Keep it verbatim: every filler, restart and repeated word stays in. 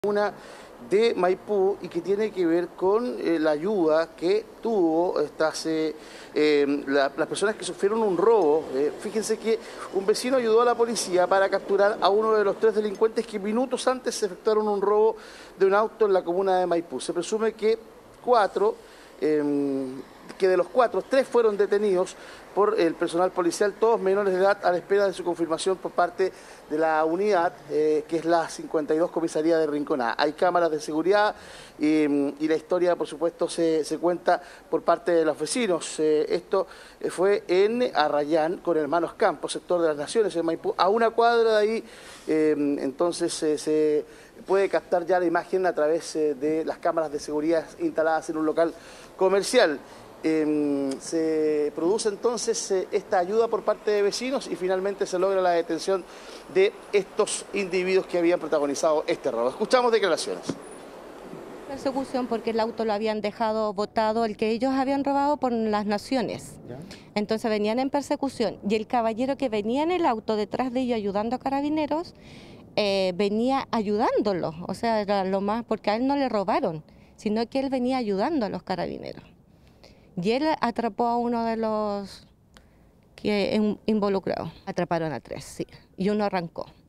Una de Maipú y que tiene que ver con eh, la ayuda que tuvo estas, eh, eh, la, las personas que sufrieron un robo. Eh, fíjense que un vecino ayudó a la policía para capturar a uno de los tres delincuentes que minutos antes se efectuaron un robo de un auto en la comuna de Maipú. Se presume que cuatro, eh, que de los cuatro, tres fueron detenidos por el personal policial, todos menores de edad, a la espera de su confirmación por parte de la unidad, eh, que es la cincuenta y dos Comisaría de Rinconá. Hay cámaras de seguridad eh, y la historia, por supuesto, se, se cuenta por parte de los vecinos. Eh, esto fue en Arrayán, con Hermanos Campos, sector de las Naciones, en Maipú, a una cuadra de ahí. Eh, entonces eh, se puede captar ya la imagen a través eh, de las cámaras de seguridad instaladas en un local comercial. Eh, se produce entonces eh, esta ayuda por parte de vecinos y finalmente se logra la detención de estos individuos que habían protagonizado este robo. Escuchamos declaraciones. Persecución porque el auto lo habían dejado botado, el que ellos habían robado por las Naciones. ¿Ya? Entonces venían en persecución y el caballero que venía en el auto detrás de ellos ayudando a carabineros eh, venía ayudándolos, o sea, era lo más, porque a él no le robaron, sino que él venía ayudando a los carabineros. Y él atrapó a uno de los que involucrados. Atraparon a tres, sí, y uno arrancó.